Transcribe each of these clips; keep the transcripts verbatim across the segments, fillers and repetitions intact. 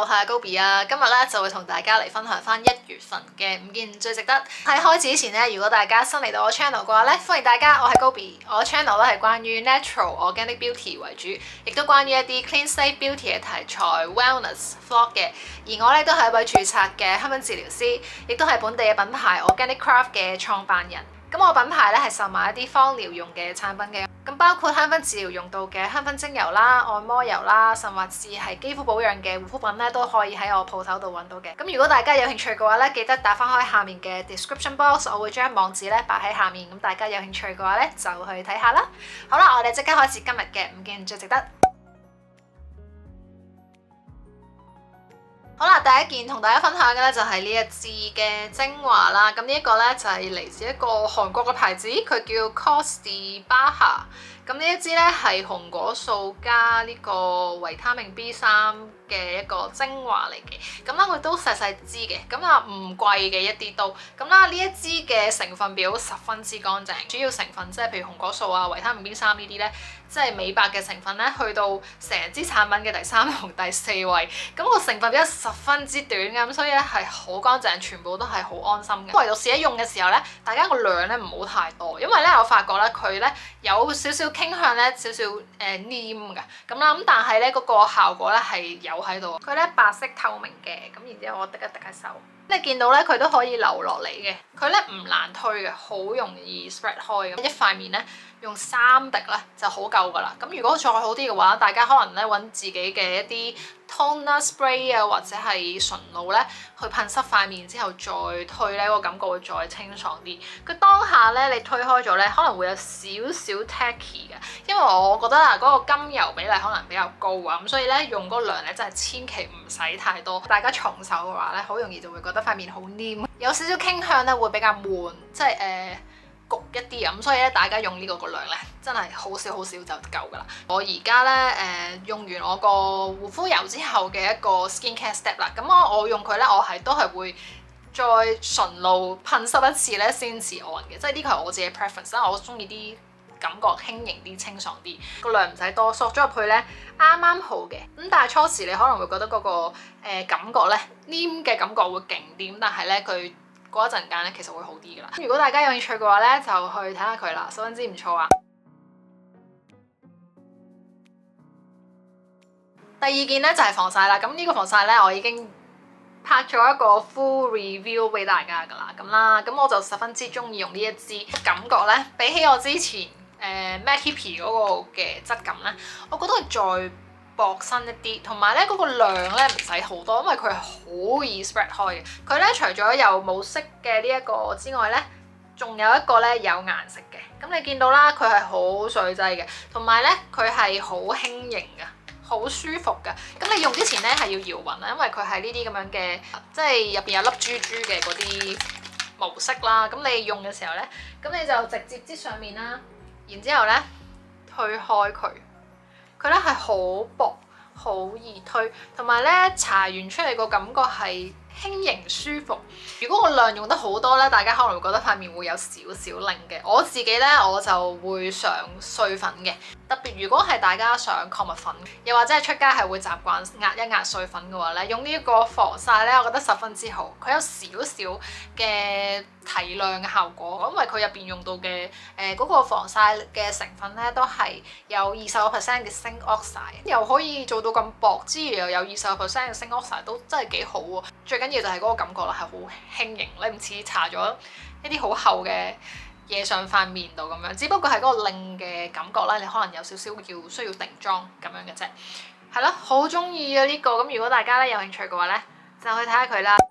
我係 Gobi 啊，今日咧就會同大家嚟分享翻一月份嘅五件最值得。喺開始之前咧，如果大家新嚟到我 channel 嘅話咧，歡迎大家，我係 Gobi，我 channel 咧係關於 natural organic beauty 為主，亦都關於一啲 clean slate beauty 嘅題材 wellness vlog 嘅。而我咧都係一位註冊嘅香薰治療師，亦都係本地嘅品牌 Organic Craft 嘅創辦人。咁我品牌咧係售賣一啲芳療用嘅產品嘅，咁包括香薰治療用到嘅香薰精油啦、按摩油啦，甚至係肌膚保養嘅護膚品咧，都可以喺我鋪頭度揾到嘅。咁如果大家有興趣嘅話咧，記得打翻開下面嘅 description box， 我會將網址咧擺喺下面，咁大家有興趣嘅話咧就去睇下啦。好啦，我哋即刻開始今日嘅五件最值得。好啦，第一件同大家分享嘅咧就係呢一支嘅精華啦。咁呢一個咧就係嚟自一個韓國嘅牌子，佢叫 Cosdibaha。咁呢一支咧係紅果素加呢個維他命 B 三嘅一個精華嚟嘅。咁啦，佢都細細支嘅，咁啊唔貴嘅一啲都。咁啦，呢一支嘅成分表十分之乾淨，主要成分即係譬如紅果素啊、維他命 B 三呢啲咧，即係美白嘅成分咧，去到成支產品嘅第三同第四位。咁個成分表十分之短嘅，咁所以咧係好乾淨，全部都係好安心嘅。唯獨是喺用嘅時候咧，大家個量咧唔好太多，因為咧我發覺咧佢咧有少少傾向咧少少誒黏嘅咁啦，咁但係咧嗰個效果咧係有喺度。佢咧白色透明嘅，咁然之後我滴一滴喺手，你見到咧佢都可以流落嚟嘅，佢咧唔難推嘅，好容易 spread 開嘅。一塊面咧用三滴咧就好夠噶啦。咁如果再好啲嘅話，大家可能咧揾自己嘅一啲 toner spray 啊，或者係純露咧去噴濕塊面之後再推咧，個感覺會再清爽啲。佢當下咧你推開咗咧，可能會有少少 tacky 嘅，因為我覺得啊嗰個甘油比例可能比較高啊，咁所以咧用嗰個量咧真係千祈唔使太多。大家重手嘅話咧，好容易就會覺得塊面好黏，有少少傾向咧會比較悶，即係誒。呃焗一啲咁，所以咧大家用呢個個量咧，真係好少好少就夠噶啦。我而家咧誒用完我個護膚油之後嘅一個 skincare step 啦，咁我我用佢咧，我係都係會再純露噴濕一次咧先至按嘅，即係呢個係我自己 preference 啦。我中意啲感覺輕盈啲、清爽啲，個量唔使多，索咗入去咧啱啱好嘅。咁但係初時你可能會覺得嗰、嗰個、呃、感覺咧黏嘅感覺會勁啲，但係咧佢過一陣間咧，其實會好啲噶啦。如果大家有興趣嘅話咧，就去睇下佢啦，十分之唔錯啊。第二件咧就係防曬啦。咁呢個防曬咧，我已經拍咗一個 full review 俾大家噶啦。咁啦，咁我就十分之中意用呢一支，感覺咧比起我之前誒 Mackie 嗰個嘅質感咧，我覺得佢再薄身一啲，同埋咧嗰個量咧唔使好多，因為佢係好易 spread 開嘅。佢咧除咗有冇色嘅呢一個之外咧，仲有一個咧有顏色嘅。咁你見到啦，佢係好水劑嘅，同埋咧佢係好輕盈嘅，好舒服嘅。咁你用之前咧係要搖勻啦，因為佢係呢啲咁樣嘅，即係入邊有粒珠珠嘅嗰啲模式啦。咁你用嘅時候咧，咁你就直接擠上面啦，然之後咧推開佢。佢咧係好薄，好易推，同埋咧搽完出嚟個感覺係輕盈舒服。如果個量用得好多咧，大家可能會覺得塊面會有少少擰嘅。我自己咧我就會上碎粉嘅，特別如果係大家上礦物粉，又或者係出街係會習慣壓一壓碎粉嘅話咧，用呢一個防曬咧，我覺得十分之好。佢有少少嘅提亮嘅效果，因為佢入邊用到嘅誒嗰個防曬嘅成分咧，都係有二十個 percent 嘅 zinc oxide，又可以做到咁薄之餘又有二十個 percent 嘅 zinc oxide，都真係幾好喎。最緊要就係嗰個感覺啦，係好輕盈，你唔似搽咗一啲好厚嘅嘢上塊面度咁樣，只不過係嗰個擰嘅感覺咧，你可能有少少要需要定妝咁樣嘅啫。係咯，好中意啊呢個。咁如果大家咧有興趣嘅話咧，就去睇下佢啦。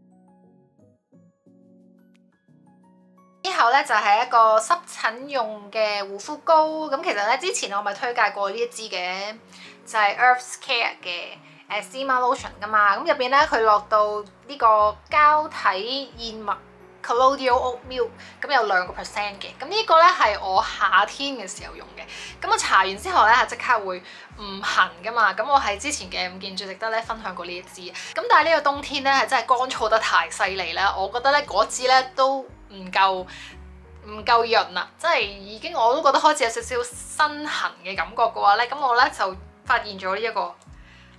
之後咧就係、是、一個濕疹用嘅護膚膏。咁其實咧之前我咪推介過呢一支嘅，就係、是、Earth's Care 嘅誒 Steamer Lotion 噶嘛。咁入邊咧佢落到呢個膠體燕麥 Colloidal Oatmeal， 咁有兩個 percent 嘅。咁呢個咧係我夏天嘅時候用嘅。咁我搽完之後咧係即刻會唔痕噶嘛。咁我喺之前嘅五件最值得咧分享過呢一支。咁但係呢個冬天咧係真係乾燥得太犀利咧，我覺得咧嗰支咧都唔夠唔夠潤啦，即係已經我都覺得開始有少少身痕嘅感覺嘅話咧，咁我咧就發現咗呢一個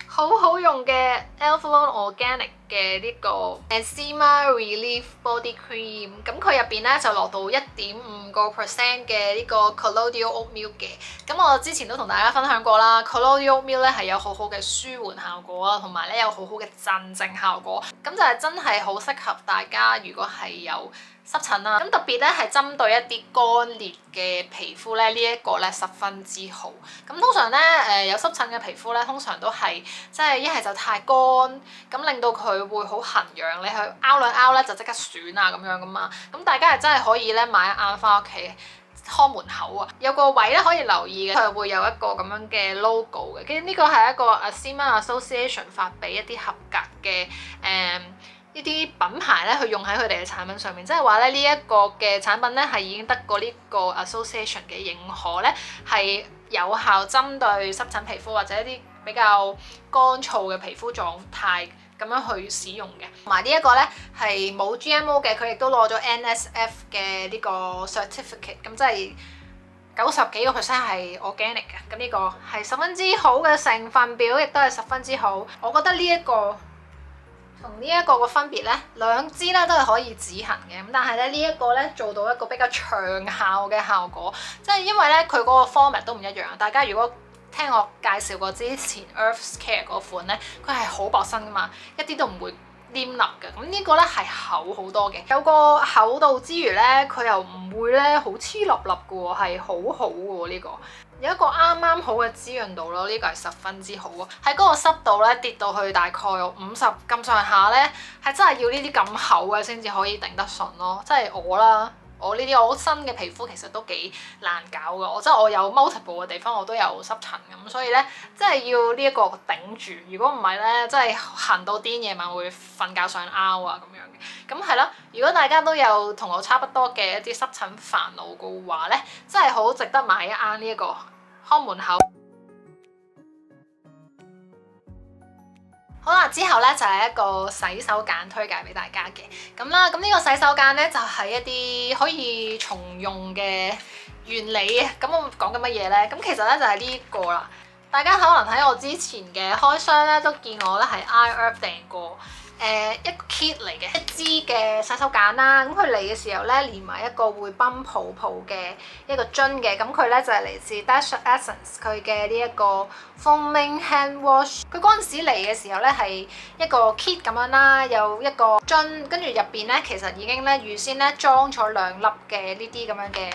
好好用嘅 Avalon Organic 嘅呢個 Eczema Relief Body Cream，咁佢入邊咧就落到一點五個 percent 嘅呢個 Colloidal Oatmeal 嘅。咁我之前都同大家分享過啦 ，Colloidal Oatmeal 咧係有好好嘅舒緩效果啊，同埋咧有好好嘅鎮靜效果。咁就係真係好適合大家，如果係有濕疹啦，咁特別咧係針對一啲乾裂嘅皮膚咧，呢一個咧十分之好。咁通常咧誒有濕疹嘅皮膚咧，通常都係即係一係就太乾，咁令到佢會好痕癢，你去拗兩拗咧就即刻損啊咁樣噶嘛。咁大家係真係可以咧買一啱翻屋企看門口啊，有個位咧可以留意嘅，佢係會有一個咁樣嘅 logo 嘅。跟住呢個係一個 Eczema Association 發俾一啲合格嘅誒。嗯呢啲品牌咧，去用喺佢哋嘅產品上面，即係話咧呢一個嘅產品咧係已經得過呢個 association 嘅認可咧，係有效針對濕疹皮膚或者一啲比較乾燥嘅皮膚狀態咁樣去使用嘅。同埋呢一個咧係冇 G M O 嘅，佢亦都攞咗 N S F 嘅呢個 certificate， 咁即係九十幾個 percent 係 organic 嘅。咁呢個係十分之好嘅成分表，亦都係十分之好。我覺得呢一個同呢一個嘅分別咧，兩支咧都係可以止痕嘅，咁但係咧呢一個咧做到一個比較長效嘅效果，即係因為咧佢嗰個 format 都唔一樣。大家如果聽我介紹過之前 Earth's Care 嗰款咧，佢係好薄身噶嘛，一啲都唔會黏立嘅。咁呢個咧係厚好多嘅，有個厚度之餘咧，佢又唔會咧好黐立立嘅喎，係好好嘅喎呢個。有一個啱啱好嘅滋潤度咯，呢、這個係十分之好喎。喺嗰個濕度咧跌到去大概五十咁上下咧，係真係要呢啲咁厚嘅先至可以頂得順咯。即係我啦，我呢啲我新嘅皮膚其實都幾難搞㗎。我即係我有 multiple 嘅地方我都有濕疹咁，所以咧即係要呢一個頂住。如果唔係咧，真係痕到癲，夜晚會瞓覺想拗啊咁樣嘅。咁係啦，如果大家都有同我差不多嘅一啲濕疹煩惱嘅話咧，真係好值得買一啱呢一個看門口。好啦，之後咧就係、是、一個洗手間推介俾大家嘅。咁啦，咁呢個洗手間咧就係、是、一啲可以重用嘅原理啊。咁我講緊乜嘢咧？咁其實咧就係、是、呢個啦。大家可能喺我之前嘅開箱咧都見我咧係 iHerb 訂過。誒、呃、一個 kit 嚟嘅一支嘅洗手間啦，咁佢嚟嘅時候咧連埋一個會泵泡泡嘅一個樽嘅，咁佢咧就係、是、嚟自 Dashed Essence 佢嘅呢一個 Foaming Hand Wash。佢嗰陣時嚟嘅時候咧係一個 kit 咁樣啦，有一個樽，跟住入邊咧其實已經咧預先咧裝咗兩粒嘅呢啲咁樣嘅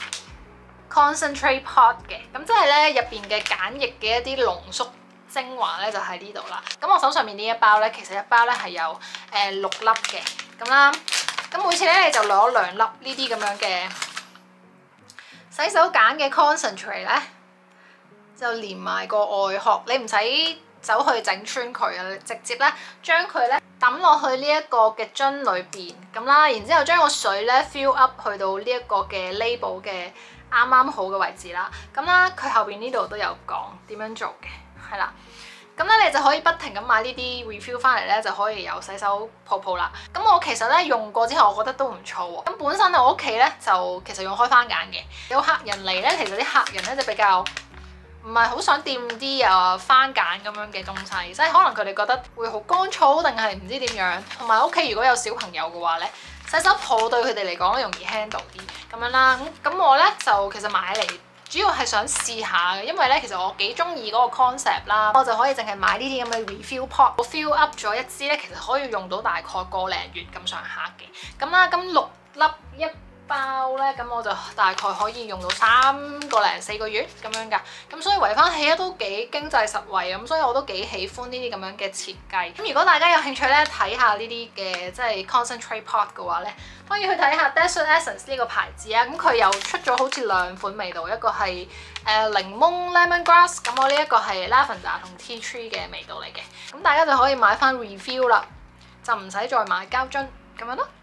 concentrate pot 嘅，咁即係咧入邊嘅鹼液嘅一啲濃縮精華咧就喺呢度啦。咁我手上面呢一包咧，其實一包咧係有誒、呃、六粒嘅咁啦。咁每次咧你就攞兩粒呢啲咁樣嘅洗手鹼嘅 concentrate 咧，就連埋個外殼，你唔使走去整穿佢啊，直接咧將佢咧抌落去呢一個嘅樽裏邊咁啦，然之後將個水咧 fill up 去到呢一個嘅 label 嘅啱啱好嘅位置啦。咁啦，佢後邊呢度都有講點樣做嘅。係啦，咁咧你就可以不停咁買呢啲 refill 翻嚟咧，就可以有洗手泡泡啦。咁我其實咧用過之後，我覺得都唔錯喎。咁本身我屋企咧就其實用開番梘嘅，有客人嚟咧，其實啲客人咧就比較唔係好想掂啲啊番梘咁樣嘅東西，即係可能佢哋覺得會好乾燥定係唔知點樣。同埋屋企如果有小朋友嘅話咧，洗手泡對佢哋嚟講容易 handle 啲咁樣啦。咁咁我咧就其實買嚟，主要係想試下嘅，因為咧其實我幾中意嗰個 concept 啦，我就可以淨係買呢啲咁嘅 refill pot，我 fill up 咗一支咧，其實可以用到大概個零月咁上下嘅。咁啦，咁六粒一包咧，咁我就大概可以用到三個零四個月咁樣㗎。咁所以圍翻起咧都幾經濟實惠咁，所以我都幾喜歡呢啲咁樣嘅設計。咁如果大家有興趣咧睇下呢啲嘅即係 concentrate pot 嘅話咧，可以去睇下 Dashed Essence 呢個牌子啊。咁佢又出咗好似兩款味道，一個係誒、呃、檸檬 lemongrass， 咁我呢一個係 lavender 同 tea tree 嘅味道嚟嘅。咁大家就可以買翻 refill 啦，就唔使再買膠樽咁樣咯。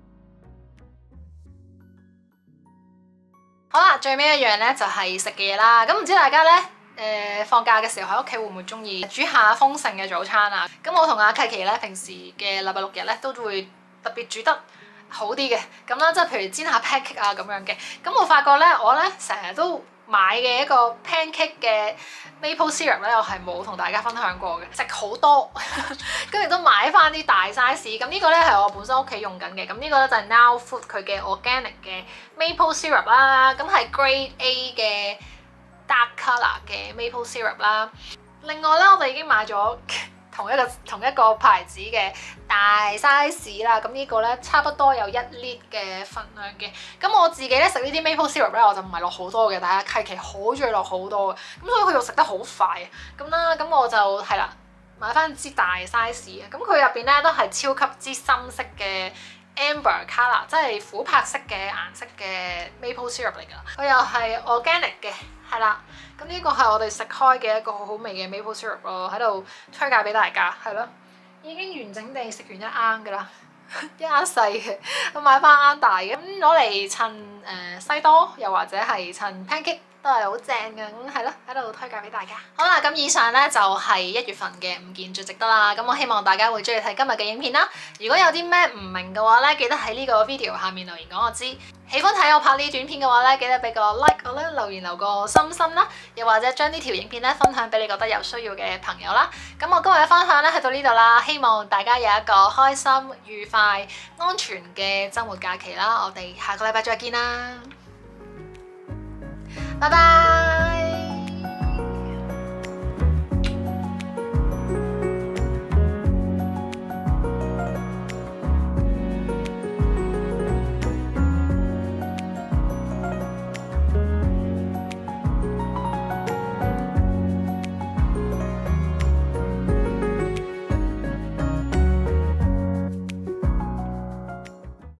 好啦，最尾一樣咧就係食嘅嘢啦。咁唔知大家咧誒、呃、放假嘅時候喺屋企會唔會中意煮下豐盛嘅早餐啊？咁我同阿契琪咧平時嘅禮拜六日咧都會特別煮得好啲嘅。咁啦，即係譬如煎下 pancake 啊咁樣嘅。咁我發覺咧，我咧成日都買嘅一個 pancake 嘅 maple syrup 咧，我係冇同大家分享過嘅，食好多，跟住都買翻啲大 size。咁呢個咧係我本身屋企用緊嘅，咁呢個咧就係 Now Food 佢嘅 organic 嘅 maple syrup 啦，咁係 Grade A 嘅 dark colour 嘅 maple syrup 啦。另外咧，我哋已經買咗同一個同一個牌子嘅大 size 啦，咁呢個咧差不多有一 lit 嘅份量嘅。咁我自己咧食呢啲 maple syrup 咧，我就唔係落好多嘅，但係契奇好中意落好多嘅，咁所以佢又食得好快啊。咁啦，咁我就係啦，買翻支大 size 啊。咁佢入邊咧都係超級之深色嘅 amber colour， 即係琥珀色嘅顏色嘅 maple syrup 嚟㗎。佢又係 organic 嘅，係啦。咁呢個係我哋食開嘅一個好好味嘅 maple syrup 咯，喺度推介俾大家，係咯，已經完整地食完一盎㗎啦，一盎細嘅，咁買翻盎大嘅，咁攞嚟襯誒西多，又或者係襯 pancake。都係好正嘅，咁係咯，喺度推介俾大家。好啦，咁以上咧就係一月份嘅五件最值得啦。咁我希望大家會中意睇今日嘅影片啦。如果有啲咩唔明嘅話咧，記得喺呢個 video 下面留言講我知。喜歡睇我拍呢啲短片嘅話咧，記得俾個 like 我啦，留言留個心心啦，又或者將呢條影片咧分享俾你覺得有需要嘅朋友啦。咁我今日嘅分享咧去到呢度啦，希望大家有一個開心、愉快、安全嘅週末假期啦。我哋下個禮拜再見啦。拜拜。